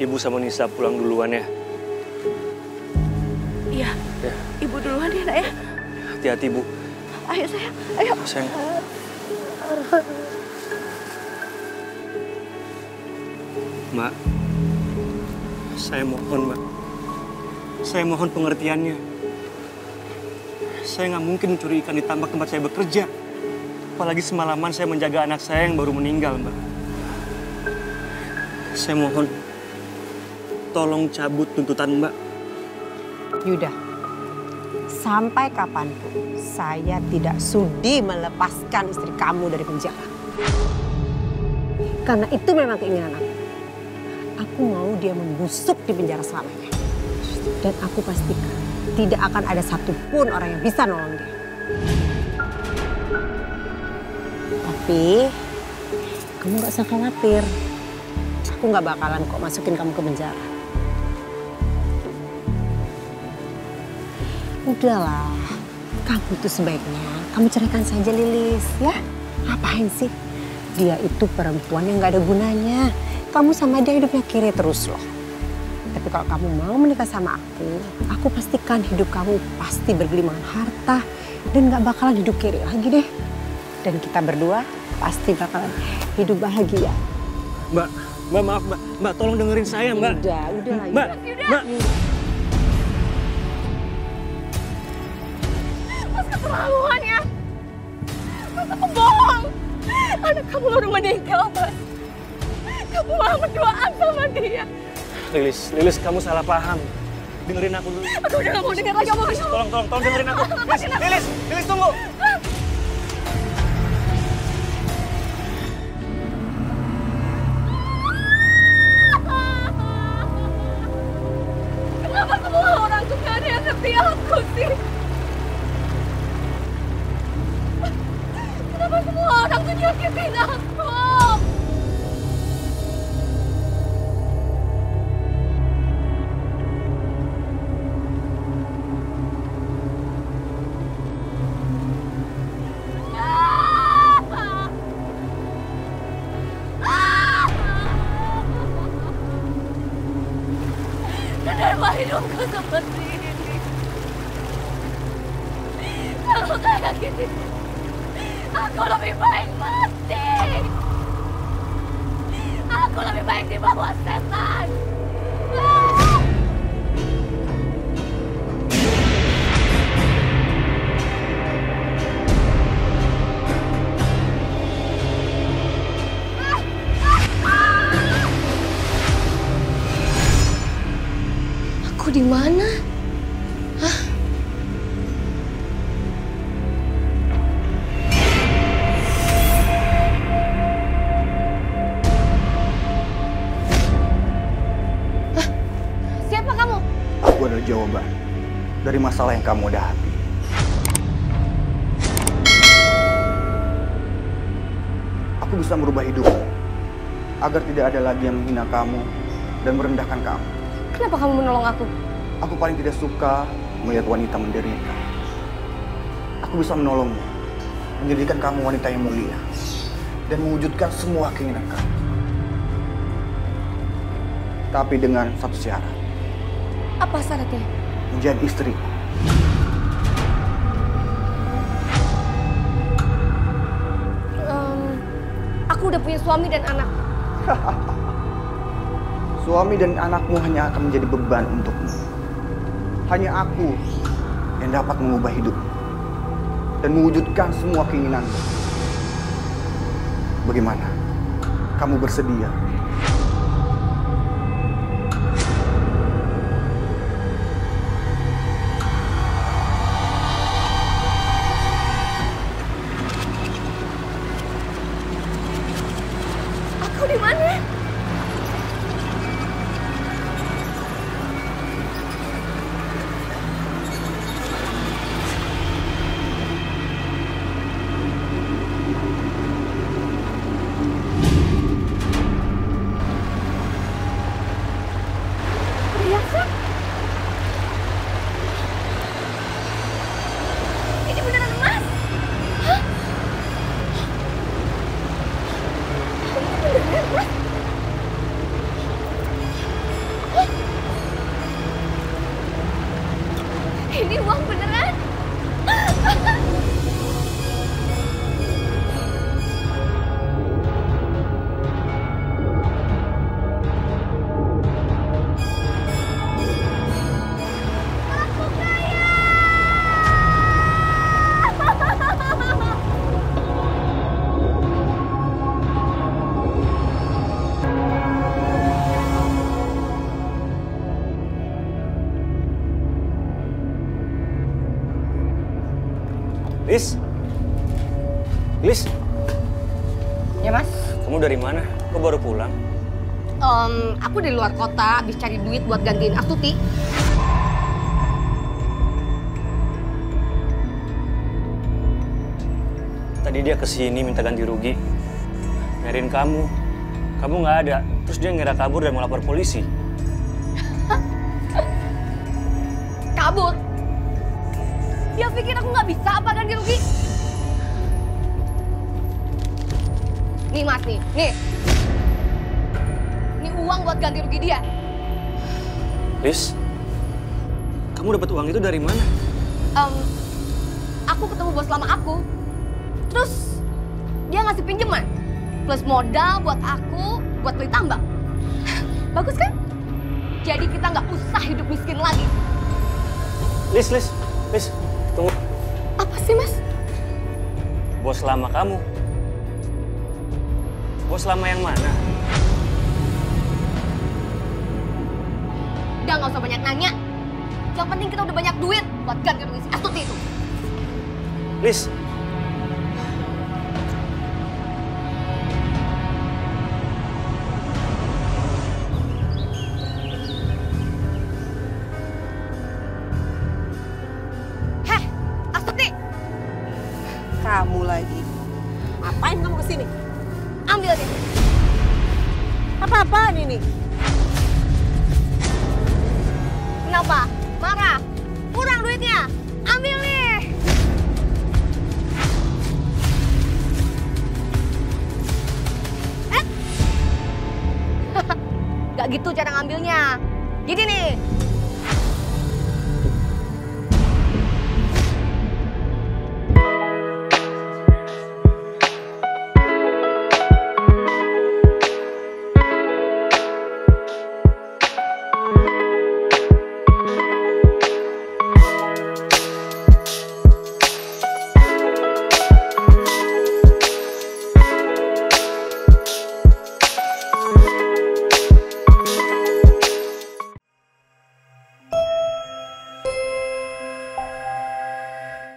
Ibu sama Nisa pulang duluan ya. Iya. Ya. Ibu duluan ya, Nak ya. Hati-hati, Bu. Ayo sayang, ayo. Sayang. Mbak, saya mohon, Mbak. Saya mohon pengertiannya. Saya nggak mungkin mencuri ikan di tambak tempat saya bekerja. Apalagi semalaman saya menjaga anak saya yang baru meninggal, Mbak. Saya mohon, tolong cabut tuntutan Mbak. Yuda, sampai kapanpun saya tidak sudi melepaskan istri kamu dari penjara. Karena itu memang keinginan aku. Aku mau dia membusuk di penjara selamanya. Dan aku pastikan tidak akan ada satupun orang yang bisa nolong dia. Tapi kamu gak usah khawatir. Aku gak bakalan kok masukin kamu ke penjara. Udahlah, kamu tuh sebaiknya kamu ceraikan saja Lilis, ya. Ngapain sih? Dia itu perempuan yang gak ada gunanya. Kamu sama dia hidupnya kiri terus loh. Tapi kalau kamu mau menikah sama aku pastikan hidup kamu pasti bergelimangan harta dan gak bakalan hidup kiri lagi deh. Dan kita berdua pasti bakalan hidup bahagia. Mbak maaf Mbak. Mbak tolong dengerin saya Mbak. Udah lah. Mbak. Mas keterlaluan ya. Mas pembohong. Anak kamu udah meninggal, Mas. Kamu malah berduaan sama dia. Lilis, kamu salah paham. Dengerin aku dulu. Aduh, udah gak mau denger lagi omongan kamu. Tolong dengerin aku. Lilis, tunggu. Kenapa semua orang tuh gak ada yang ngerti aku sih? Kenapa semua orang tuh nyakitin aku? Kenapa hidupku seperti ini? Kalau kayak gini, aku lebih baik mati. Aku lebih baik dibawa setan. Aku di mana? Hah? Siapa kamu? Aku adalah jawaban dari masalah yang kamu hadapi. Aku bisa merubah hidupmu agar tidak ada lagi yang menghina kamu dan merendahkan kamu. Kenapa kamu menolong aku? Aku paling tidak suka melihat wanita menderita. Aku bisa menolongmu, menjadikan kamu wanita yang mulia dan mewujudkan semua keinginan kamu. Tapi dengan satu syarat. Apa syaratnya? Menjadi istriku. Aku udah punya suami dan anak. Suami dan anakmu hanya akan menjadi beban untukmu. Hanya aku yang dapat mengubah hidupmu dan mewujudkan semua keinginanmu. Bagaimana? Kamu bersedia? Aku di mana? Perhiasan? Ini beneran emas? Hah? Ini beneran emas? Lis? Lis? Ya mas? Kamu dari mana? Kok baru pulang? Aku dari luar kota, habis cari duit buat gantiin Astuti. Tadi dia kesini minta ganti rugi. Nyariin kamu. Kamu nggak ada. Terus dia ngira kabur dan mau lapor polisi. Kabur? Dia pikir aku nggak bisa apa ganti rugi? Nih mas, nih. Ini uang buat ganti rugi dia. Lis, kamu dapat uang itu dari mana? Aku ketemu bos lama aku. Terus dia ngasih pinjaman plus modal buat aku buat beli tambang. Bagus kan? Jadi kita nggak usah hidup miskin lagi. Lis, tunggu. Apa sih mas? Bos lama kamu. Bos lama yang mana? Udah nggak usah banyak nanya. Yang penting kita udah banyak duit buat ganti rugi si Astuti itu. Lis. Heh, Astuti, Kamu lagi. Ngapain kamu kesini? ambil deh. Apa-apaan ini? Kenapa? Marah? Kurang duitnya? Ambil nih. Gak gitu cara ngambilnya. Gini nih.